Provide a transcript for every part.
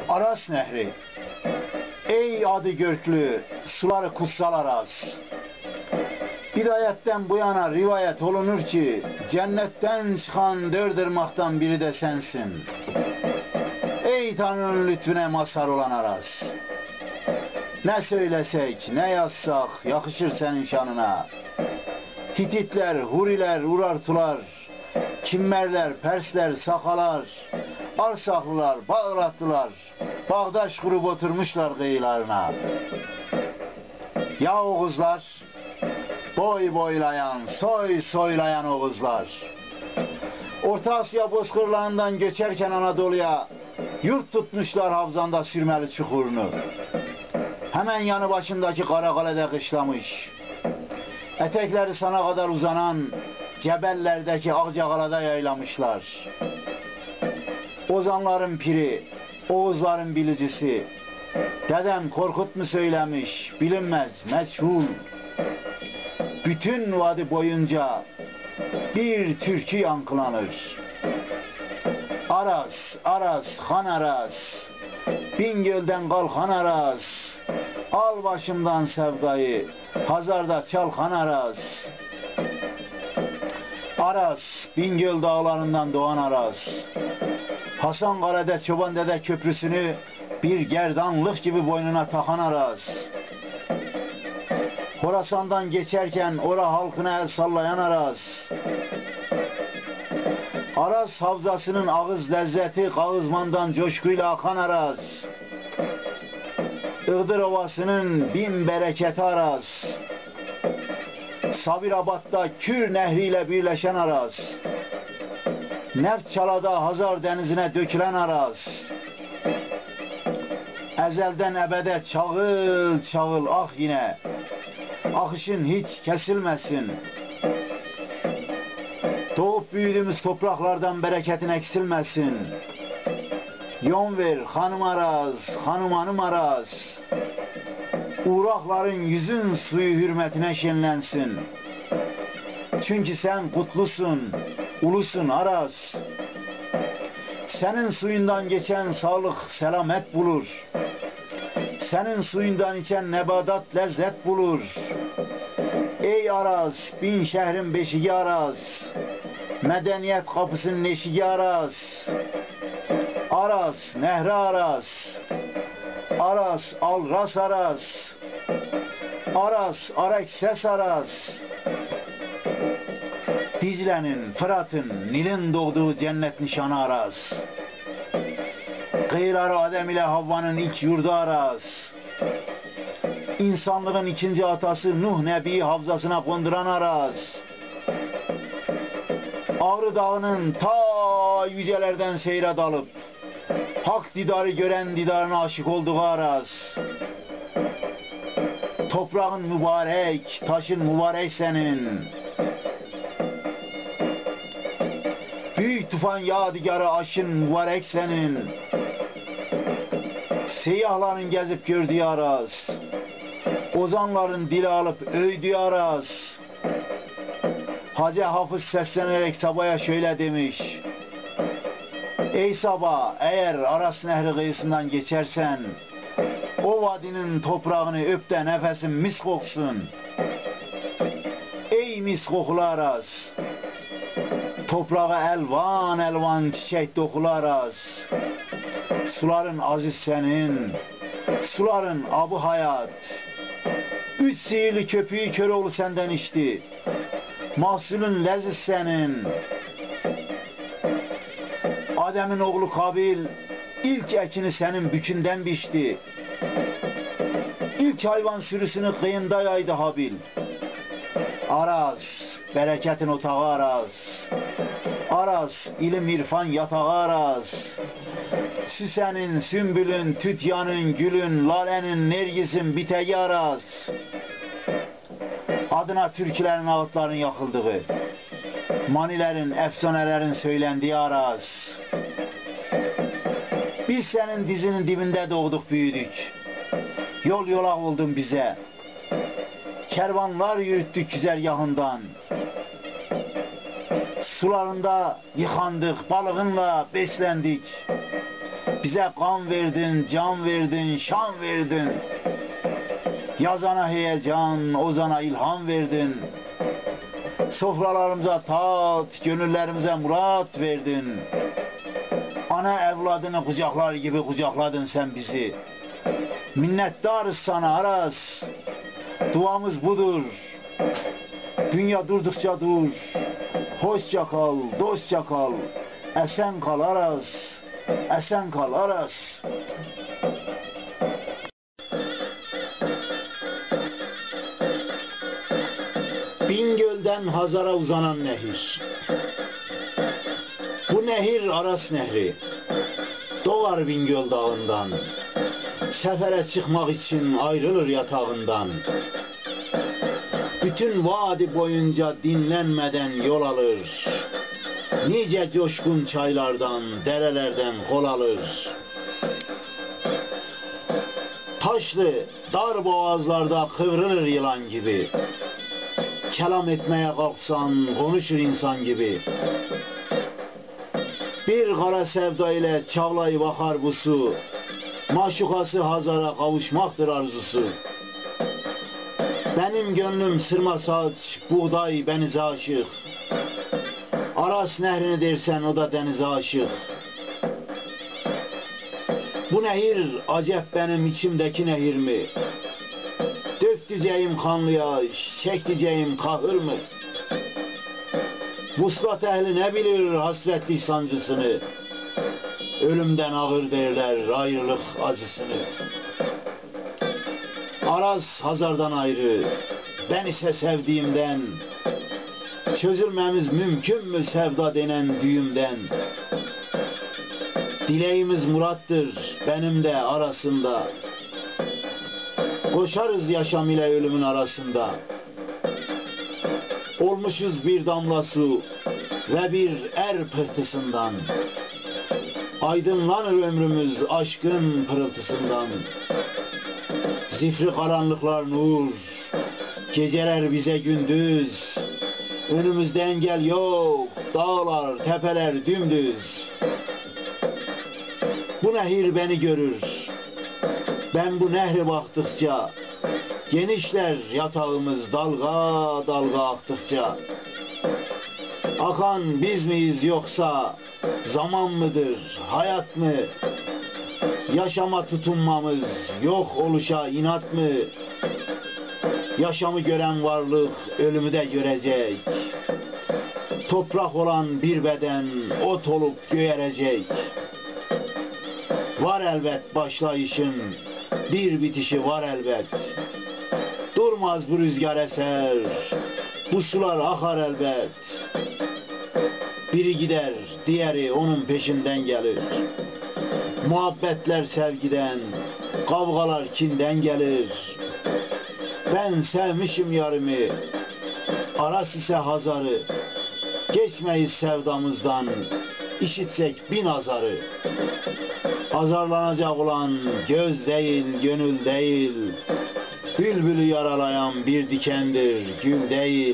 Aras Nehri. Ey adı görklü, suları kutsal Aras. Bidayetten bu yana rivayet olunur ki, cennetten çıkan dört ırmaktan biri de sensin. Ey Tanrı'nın lütfüne mazhar olan Aras. Ne söylesek, ne yazsak yakışır senin şanına. Hititler, Huriler, Urartular, Kimmerler, Persler, Sakalar, Arsaklılar, Bağratlılar, bağdaş kurup oturmuşlar kıyılarına. Ya Oğuzlar, boy boylayan, soy soylayan Oğuzlar. Orta Asya bozkırlarından geçerken Anadolu'ya yurt tutmuşlar Havzan'da sürmeli çukurunu. Hemen yanı başındaki Karakale'de kışlamış. Etekleri sana kadar uzanan Cebellerdeki Akçakala'da yaylamışlar. Ozanların piri, Oğuzların bilicisi, dedem Korkut mu söylemiş, bilinmez, meçhul. Bütün vadi boyunca bir türkü yankılanır. Aras, Aras, Han Aras, Bingöl'den kalkan Aras, al başımdan sevdayı, Hazar'da çalkan Aras. Aras, Bingöl dağlarından doğan Aras. Hasankale'de Çoban Dede Köprüsü'nü bir gerdanlık gibi boynuna takan Aras. Horasan'dan geçerken ora halkına el sallayan Aras. Aras havzasının ağız lezzeti Kağızman'dan coşkuyla akan Aras. Iğdır Ovası'nın bin bereketi Aras. Sabirabad'da Kür Nehri ile birleşen Aras. Neftçala'da Hazar denizine dökülen Aras. Ezelden ebede çağıl çağıl ah yine. Akışın hiç kesilmesin. Doğup büyüdüğümüz topraklardan bereketin eksilmesin. Yön ver hanım Aras, hanım Aras. Uğrakların yüzün suyu hürmetine şenlensin. Çünkü sen kutlusun, ulusun Aras. Senin suyundan geçen sağlık selamet bulur. Senin suyundan içen nebadat lezzet bulur. Ey Aras, bin şehrin beşiği Aras. Medeniyet kapısının eşiği Aras. Aras, Nehri Aras. Aras, Alras Aras. Aras, Arekses Aras. Dicle'nin, Fırat'ın, Nil'in doğduğu cennet nişanı Aras. Kıyıları Adem ile Havva'nın ilk yurdu Aras. İnsanlığın ikinci atası Nuh Nebi'yi havzasına konduran Aras. Ağrı Dağı'nın ta yücelerden seyre dalıp hak didarı gören didarına aşık olduğu Aras. Toprağın mübarek, taşın mübarek senin. Büyük tufan yadigarı aşın mübarek senin. Seyyahların gezip gördüğü Aras. Ozanların dili alıp övdüğü Aras. Hacı Hafız seslenerek Sabah'a şöyle demiş. Ey Sabah, eğer Aras Nehri kıyısından geçersen, o vadinin toprağını öp de nefesin mis koksun. Ey mis kokulu Aras. Toprağa elvan elvan çiçek dokulu Aras. Suların aziz senin, suların abu hayat. Üç sihirli köpüğü Köroğlu senden içti. Mahsulün leziz senin. Adem'in oğlu Kabil ilk ekini senin bükünden biçti. İlk hayvan sürüsünü kıyında yaydı Habil. Aras, bereketin otağı Aras. Aras, ilim irfan yatağı Aras. Süsenin, sümbülün, tütyanın, gülün, lalenin, nergisin, biteği Aras. Adına türkülerin ağıtların yakıldığı, manilerin, efsanelerin söylendiği Aras. Biz senin dizinin dibinde doğduk büyüdük. Yol yolak oldun bize. Kervanlar yürüttük güzergahından. Sularında yıkandık, balığınla beslendik. Bize kan verdin, can verdin, şan verdin. Yazana heyecan, ozana ilham verdin. Sofralarımıza tat, gönüllerimize murat verdin. Ana evladını kucaklar gibi kucakladın sen bizi. Minnettarız sana Aras. Duamız budur. Dünya durdukça dur. Hoşça kal, dostça kal. Esen kal Aras. Esen kal Aras. Bingöl'den Hazar'a uzanan nehir. Bu nehir Aras Nehri. Doğar Bingöl dağından. Sefere çıkmak için ayrılır yatağından. Bütün vadi boyunca dinlenmeden yol alır. Nice coşkun çaylardan, derelerden kol alır. Taşlı, dar boğazlarda kıvrılır yılan gibi. Kelam etmeye kalksan konuşur insan gibi. Bir kara sevda ile çağlayıp akar bu su. Maşukası Hazar'a kavuşmaktır arzusu. Benim gönlüm sırma saç, buğday benize aşık. Aras nehrini dersen o da denize aşık. Bu nehir acep benim içimdeki nehir mi? Döktüceğim kanlı yaş, çekticeğim kahır mı? Vuslat ehli ne bilir hasretli sancısını? Ölümden ağır derler ayrılık acısını. Aras Hazar'dan ayrı, ben ise sevdiğimden. Çözülmemiz mümkün mü sevda denen düğümden? Dileğimiz murattır benim de arasında. Koşarız yaşam ile ölümün arasında. Olmuşuz bir damla su ve bir er pıhtısından. Aydınlanır ömrümüz aşkın pırıltısından. Zifri karanlıklar nur, geceler bize gündüz. Önümüzde engel yok, dağlar, tepeler dümdüz. Bu nehir beni görür, ben bu nehre baktıkça. Genişler yatağımız dalga dalga aktıkça. Akan biz miyiz yoksa zaman mıdır, hayat mı? Yaşama tutunmamız, yok oluşa inat mı? Yaşamı gören varlık ölümü de görecek. Toprak olan bir beden ot olup göğerecek. Var elbet başlayışın, bir bitişi var elbet. Durmaz bu rüzgar eser, bu sular akar elbet. Biri gider, diğeri onun peşinden gelir. Muhabbetler sevgiden, kavgalar kinden gelir. Ben sevmişim yarımı, Aras ise Hazar'ı. Geçmeyiz sevdamızdan, işitsek bin azarı. Azarlanacak olan göz değil, gönül değil. Bülbülü yaralayan bir dikendir, gül değil.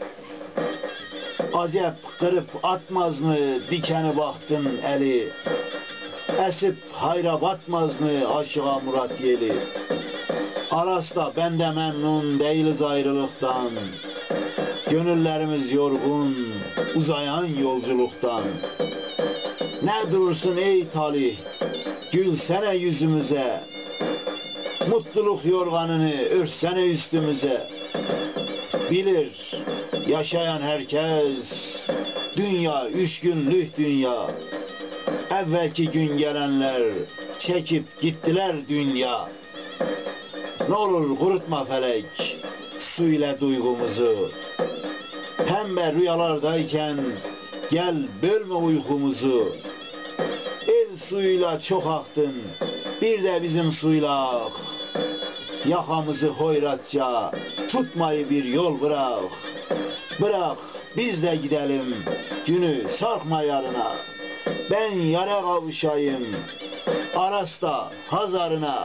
Acep kırıp atmaz mı dikeni baktın eli? Esip hayra batmaz mı aşığa murat yeli? Aras da ben de memnun değiliz ayrılıktan. Gönüllerimiz yorgun, uzayan yolculuktan. Ne durursun ey talih, gülsene yüzümüze. Mutluluk yorganını örsene üstümüze. Bilir yaşayan herkes, dünya üç günlük dünya. Evvelki gün gelenler çekip gittiler dünya. Ne olur kurutma felek su ile duygumuzu. Pembe rüyalardayken gel bölme uykumuzu. El suyuyla çok aktın, bir de bizim suyla ak. Yakamızı hoyratça tutmayı bir yol bırak. Bırak biz de gidelim günü sarkma yarına. Ben yara kavuşayım Aras'ta Hazar'ına.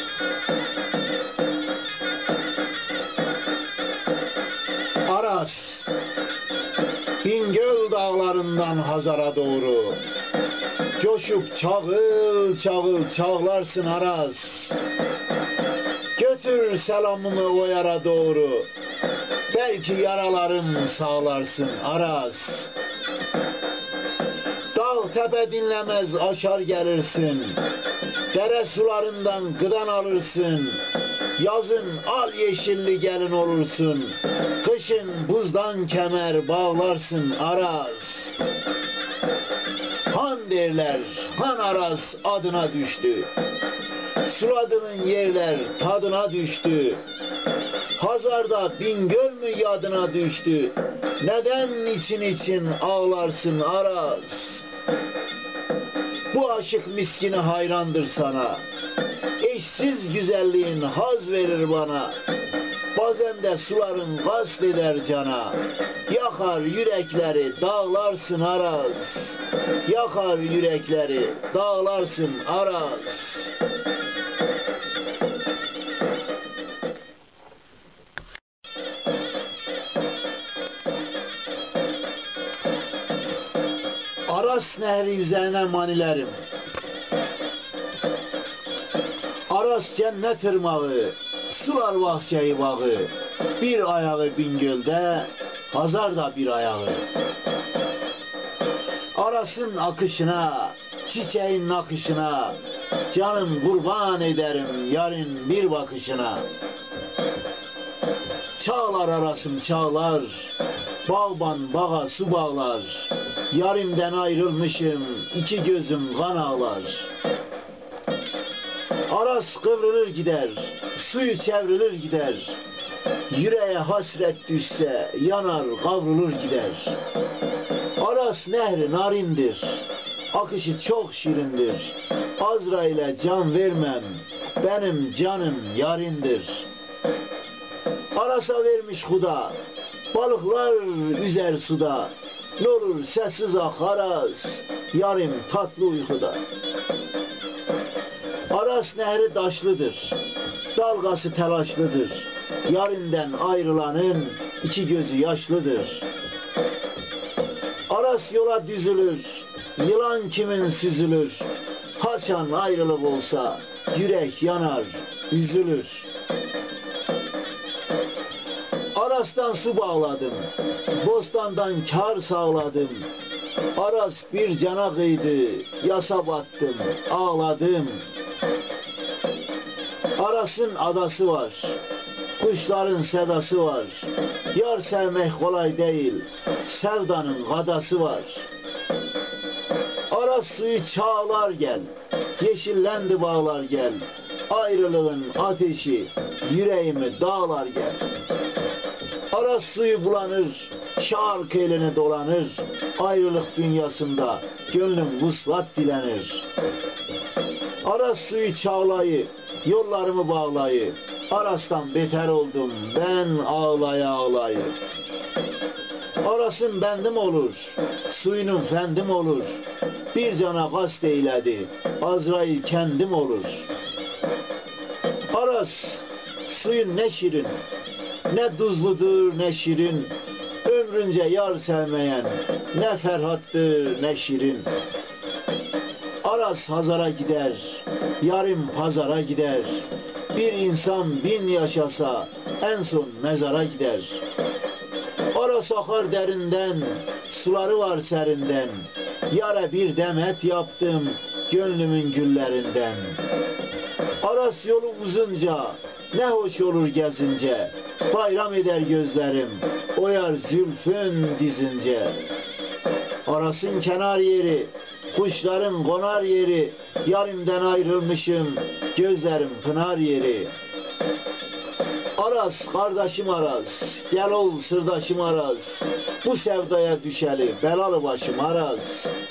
Aras Kırım'dan Hazar'a doğru. Coşup çağıl çağıl çağlarsın Aras. Götür selamımı o yara doğru. Belki yaralarım sağlarsın Aras. Dağ tepe dinlemez aşar gelirsin. Dere sularından gıdan alırsın. Yazın al yeşilli gelin olursun. Kışın buzdan kemer bağlarsın Aras. Han derler, Han Aras adına düştü. Suladığın yerler tadına düştü. Hazarda Bingöl mü yadına düştü? Neden için ağlarsın Aras? Bu aşık miskini hayrandır sana. Eşsiz güzelliğin haz verir bana. Bazen de suların gast eder cana. Yakar yürekleri dağlarsın Aras. Yakar yürekleri dağlarsın Aras. Aras nehri üzerine manilerim. Aras cennet ırmağı, sular bahçeyi bağı. Bir ayağı Bingöl'de, Hazar'da bir ayağı. Aras'ın akışına, çiçeğin nakışına, canım kurban ederim yarın bir bakışına. Çağlar Aras'ım çağlar, bağban bağa su bağlar. Yarimden ayrılmışım, iki gözüm kan ağlar. Aras kıvrılır gider, suyu çevrilir gider. Yüreğe hasret düşse yanar kavrulur gider. Aras nehri narindir, akışı çok şirindir. Azrail'e can vermem, benim canım yarindir. Aras'a vermiş Huda, balıklar üzer suda. N'olur sessiz ak Aras, yarim tatlı uykuda. Aras nehri daşlıdır, dalgası telaşlıdır. Yarinden ayrılanın iki gözü yaşlıdır. Aras yola düzülür, yılan kimin süzülür. Haçan ayrılık olsa yürek yanar, üzülür. Aras'tan su bağladım, bostandan kar sağladım. Aras bir cana kıydı, yasa battım, ağladım. Aras'ın adası var, kuşların sedası var. Yar sevmek kolay değil, sevdanın kadası var. Aras suyu çağlar gel, yeşillendi bağlar gel. Ayrılığın ateşi, yüreğimi dağlar gel. Aras suyu bulanır, şarkı eline dolanır. Ayrılık dünyasında gönlüm vuslat dilenir. Aras suyu çağlayı, yollarımı bağlayı. Aras'tan beter oldum ben ağlaya ağlayı. Aras'ın bendim olur, suyunun fendim olur. Bir cana kast eyledi, Azrail kendim olur. Aras suyun ne şirin, ne tuzludur ne şirin. Ömrünce yar sevmeyen ne ferhattır ne şirin. Aras Hazar'a gider, yarim pazara gider. Bir insan bin yaşasa en son mezara gider. Aras akar derinden, suları var serinden. Yara bir demet yaptım gönlümün güllerinden. Aras yolu uzunca, ne hoş olur gezince. Bayram eder gözlerim, oyar zülfün dizince. Aras'ın kenar yeri, kuşların konar yeri. Yarimden ayrılmışım, gözlerim pınar yeri. Aras, kardeşim Aras, gel ol sırdaşım Aras. Bu sevdaya düşeli, belalı başım Aras.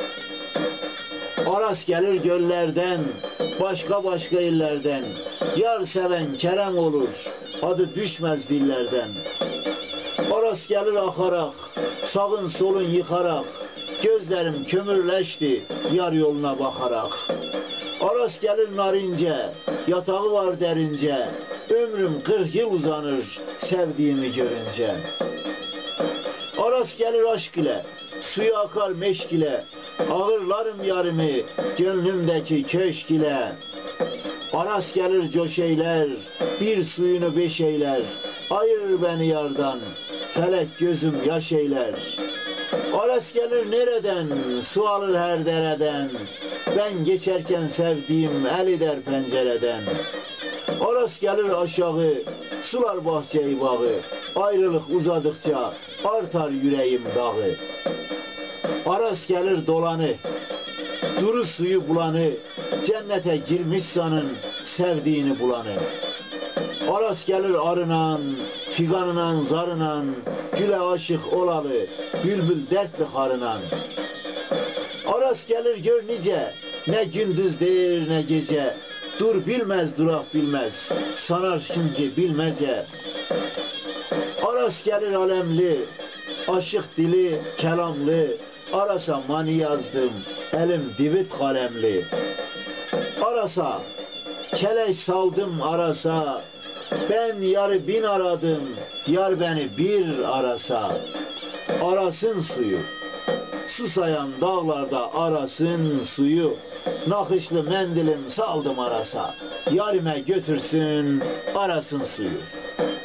Aras gelir göllerden, başka başka illerden. Yar seven kerem olur, adı düşmez dillerden. Aras gelir akarak, sağın solun yıkarak. Gözlerim kömürleşti, yar yoluna bakarak. Aras gelir narince, yatağı var derince. Ömrüm 40 yıl uzanır, sevdiğimi görünce. Aras gelir aşk ile, suyu akar meşk ile, ağırlarım yarımı gönlümdeki köşk ile. Aras gelir coşeyler, bir suyunu beş eyler, ayır beni yardan, felek gözüm yaş eyler. Aras gelir nereden, su alır her dereden, ben geçerken sevdiğim el eder pencereden. Aras gelir aşağı, sular bahçeyi bağı, ayrılık uzadıkça artar yüreğim dağı. Aras gelir dolanı, duru suyu bulanı, cennete girmiş sanın sevdiğini bulanı. Aras gelir arınan, figanınan zarınan, güle aşık olalı, bülbül dertli harınan. Aras gelir gör nice, ne gündüzdür ne gece, dur bilmez durak bilmez, sanarsın ki bilmece. Aras gelir alemli, aşık dili kelamlı, Aras'a mani yazdım, elim divit kalemli. Aras'a kelek saldım arasa, ben yarı bin aradım, yar beni bir arasa. Arasın suyu, susayan dağlarda arasın suyu, nakışlı mendilim saldım arasa, yarime götürsün arasın suyu.